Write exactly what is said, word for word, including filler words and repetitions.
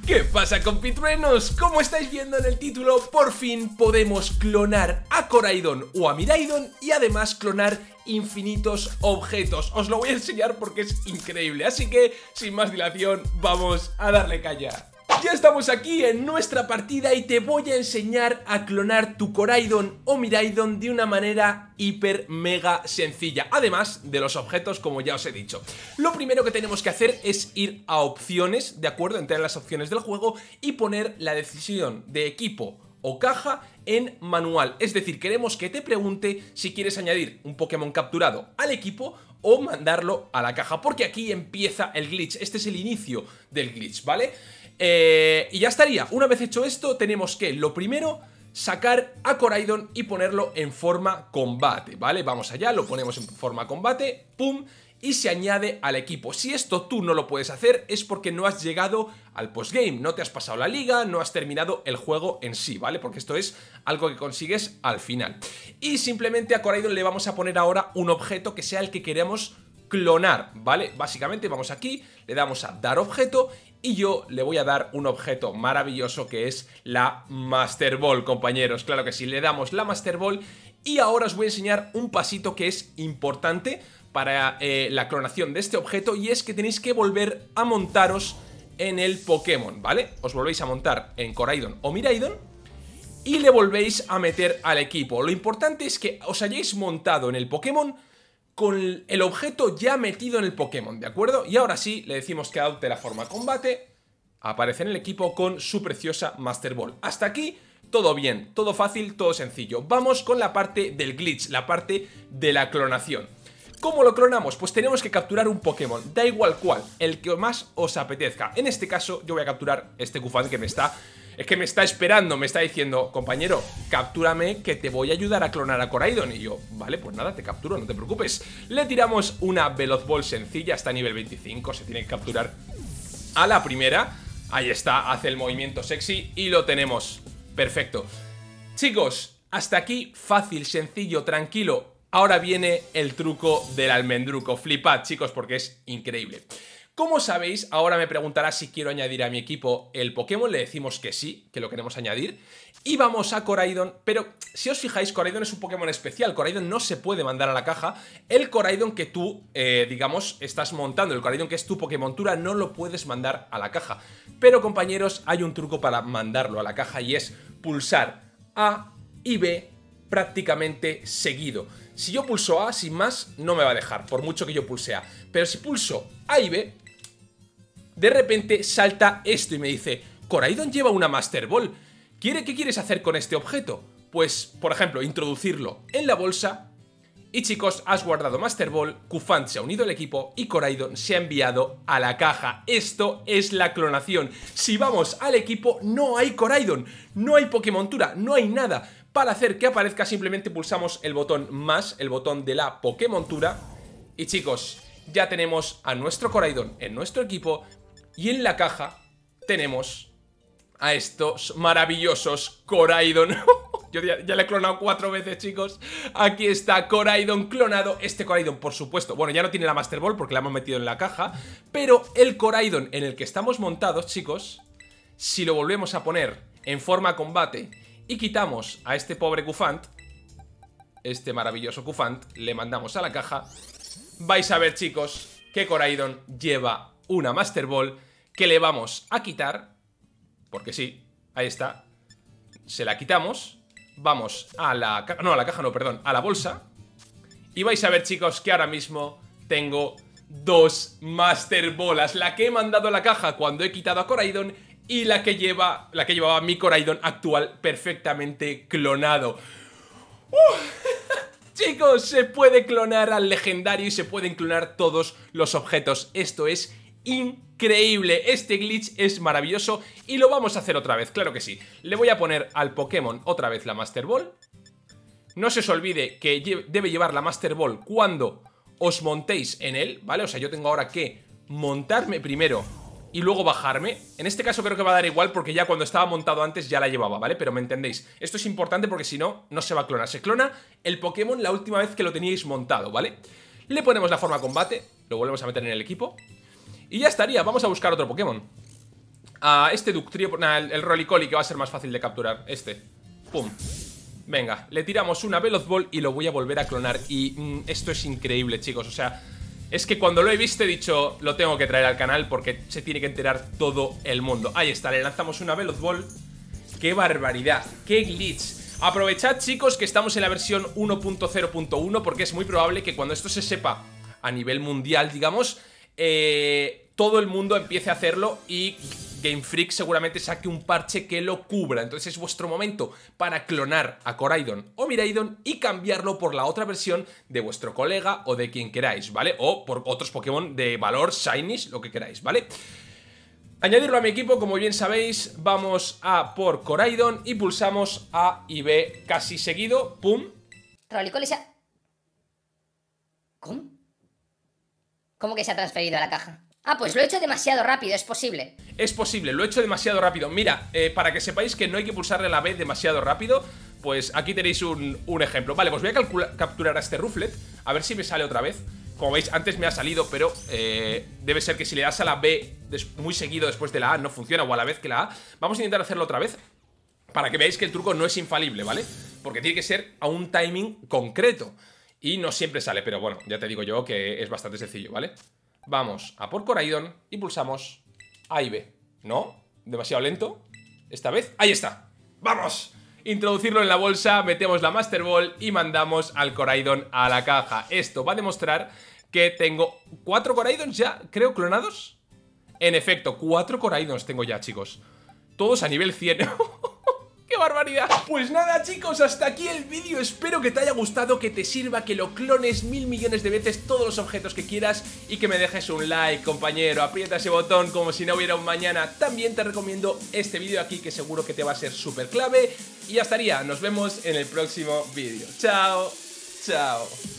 ¿Qué pasa, compitruenos? Como estáis viendo en el título, por fin podemos clonar a Koraidon o a Miraidon y además clonar infinitos objetos. Os lo voy a enseñar porque es increíble, así que sin más dilación vamos a darle caña. Ya estamos aquí en nuestra partida y te voy a enseñar a clonar tu Koraidon o Miraidon de una manera hiper mega sencilla, además de los objetos, como ya os he dicho. Lo primero que tenemos que hacer es ir a opciones, ¿de acuerdo? Entrar en las opciones del juego y poner la decisión de equipo o caja en manual. Es decir, queremos que te pregunte si quieres añadir un Pokémon capturado al equipo o mandarlo a la caja, porque aquí empieza el glitch. Este es el inicio del glitch, ¿vale? Eh, y ya estaría. Una vez hecho esto, tenemos que, lo primero, sacar a Koraidon y ponerlo en forma combate, ¿vale? Vamos allá, lo ponemos en forma combate, pum, y se añade al equipo. Si esto tú no lo puedes hacer es porque no has llegado al postgame, no te has pasado la liga, no has terminado el juego en sí, ¿vale? Porque esto es algo que consigues al final. Y simplemente a Koraidon le vamos a poner ahora un objeto que sea el que queremos clonar, ¿vale? Básicamente vamos aquí, le damos a dar objeto y yo le voy a dar un objeto maravilloso que es la Master Ball, compañeros. Claro que sí, le damos la Master Ball y ahora os voy a enseñar un pasito que es importante para eh, la clonación de este objeto, y es que tenéis que volver a montaros en el Pokémon, ¿vale? Os volvéis a montar en Koraidon o Miraidon y le volvéis a meter al equipo. Lo importante es que os hayáis montado en el Pokémon con el objeto ya metido en el Pokémon, ¿de acuerdo? Y ahora sí, le decimos que adopte la forma combate, aparece en el equipo con su preciosa Master Ball. Hasta aquí todo bien, todo fácil, todo sencillo. Vamos con la parte del glitch, la parte de la clonación. ¿Cómo lo clonamos? Pues tenemos que capturar un Pokémon, da igual cuál, el que más os apetezca. En este caso yo voy a capturar este Cufant que me está... Es que me está esperando, me está diciendo, compañero, captúrame que te voy a ayudar a clonar a Koraidon. Y yo, vale, pues nada, te capturo, no te preocupes. Le tiramos una Veloz Ball sencilla, está a nivel veinticinco, se tiene que capturar a la primera. Ahí está, hace el movimiento sexy y lo tenemos. Perfecto. Chicos, hasta aquí fácil, sencillo, tranquilo. Ahora viene el truco del almendruco. Flipad, chicos, porque es increíble. Como sabéis, ahora me preguntará si quiero añadir a mi equipo el Pokémon. Le decimos que sí, que lo queremos añadir. Y vamos a Koraidon, pero si os fijáis, Koraidon es un Pokémon especial. Koraidon no se puede mandar a la caja. El Koraidon que tú, eh, digamos, estás montando, el Koraidon que es tu Pokémontura, no lo puedes mandar a la caja. Pero, compañeros, hay un truco para mandarlo a la caja y es pulsar A y B prácticamente seguido. Si yo pulso A, sin más, no me va a dejar, por mucho que yo pulse A. Pero si pulso A y B, de repente salta esto y me dice: Koraidon lleva una Master Ball. ¿Quiere, ¿Qué quieres hacer con este objeto? Pues, por ejemplo, introducirlo en la bolsa. Y chicos, has guardado Master Ball, Cufant se ha unido al equipo y Koraidon se ha enviado a la caja. Esto es la clonación. Si vamos al equipo, no hay Koraidon, no hay Pokémontura, no hay nada. Para hacer que aparezca simplemente pulsamos el botón más, el botón de la Pokémontura. Y chicos, ya tenemos a nuestro Koraidon en nuestro equipo. Y en la caja tenemos a estos maravillosos Koraidon. Yo ya, ya le he clonado cuatro veces, chicos. Aquí está Koraidon clonado. Este Koraidon, por supuesto, bueno, ya no tiene la Master Ball porque la hemos metido en la caja. Pero el Koraidon en el que estamos montados, chicos, si lo volvemos a poner en forma combate y quitamos a este pobre Cufant, este maravilloso Cufant, le mandamos a la caja, vais a ver, chicos, que Koraidon lleva una Master Ball que le vamos a quitar, porque sí, ahí está, se la quitamos, vamos a la caja, no, a la caja no, perdón, a la bolsa, y vais a ver, chicos, que ahora mismo tengo dos Master Bolas, la que he mandado a la caja cuando he quitado a Koraidon y la que lleva, la que llevaba mi Koraidon actual perfectamente clonado. ¡Uh! Chicos, se puede clonar al legendario y se pueden clonar todos los objetos. Esto es increíble, este glitch es maravilloso y lo vamos a hacer otra vez, claro que sí. Le voy a poner al Pokémon otra vez la Master Ball. No se os olvide que lle- debe llevar la Master Ball cuando os montéis en él, ¿vale? O sea, yo tengo ahora que montarme primero y luego bajarme. En este caso creo que va a dar igual porque ya cuando estaba montado antes ya la llevaba, ¿vale? Pero me entendéis, esto es importante porque si no, no se va a clonar. Se clona el Pokémon la última vez que lo teníais montado, ¿vale? Le ponemos la forma combate, lo volvemos a meter en el equipo y ya estaría, vamos a buscar otro Pokémon. a este Ductrio, nah, el, el Rolicoli, que va a ser más fácil de capturar. Este, pum. Venga, le tiramos una Veloz Ball y lo voy a volver a clonar. Y mmm, esto es increíble, chicos, o sea, es que cuando lo he visto he dicho, lo tengo que traer al canal porque se tiene que enterar todo el mundo. Ahí está, le lanzamos una Veloz Ball. ¡Qué barbaridad! ¡Qué glitch! Aprovechad, chicos, que estamos en la versión uno punto cero punto uno porque es muy probable que cuando esto se sepa a nivel mundial, digamos, eh, todo el mundo empiece a hacerlo y Game Freak seguramente saque un parche que lo cubra. Entonces es vuestro momento para clonar a Koraidon o Miraidon y cambiarlo por la otra versión de vuestro colega o de quien queráis, ¿vale? O por otros Pokémon de valor, Shinies, lo que queráis, ¿vale? Añadirlo a mi equipo, como bien sabéis, vamos a por Koraidon y pulsamos A y B casi seguido, pum. Rolicoli se ha... ¿Cómo? ¿Cómo que se ha transferido a la caja? Ah, pues lo he hecho demasiado rápido, es posible. Es posible, lo he hecho demasiado rápido. Mira, eh, para que sepáis que no hay que pulsarle la B demasiado rápido, pues aquí tenéis un, un ejemplo. Vale, pues voy a capturar a este Rufflet, a ver si me sale otra vez. Como veis, antes me ha salido, pero eh, debe ser que si le das a la B muy seguido después de la A no funciona, o a la vez que la A. Vamos a intentar hacerlo otra vez para que veáis que el truco no es infalible, ¿vale? Porque tiene que ser a un timing concreto y no siempre sale, pero bueno, ya te digo yo que es bastante sencillo, ¿vale? Vamos a por Koraidon y pulsamos A y B. ¿No? Demasiado lento. Esta vez, ahí está. ¡Vamos! Introducirlo en la bolsa, metemos la Master Ball y mandamos al Koraidon a la caja. Esto va a demostrar que tengo cuatro Koraidons ya, creo, clonados. En efecto, cuatro Koraidons tengo ya, chicos. Todos a nivel cien. ¡Qué barbaridad! Pues nada, chicos, hasta aquí el vídeo. Espero que te haya gustado, que te sirva, que lo clones mil millones de veces todos los objetos que quieras y que me dejes un like, compañero. Aprieta ese botón como si no hubiera un mañana. También te recomiendo este vídeo aquí, que seguro que te va a ser súper clave. Y ya estaría. Nos vemos en el próximo vídeo. Chao, chao.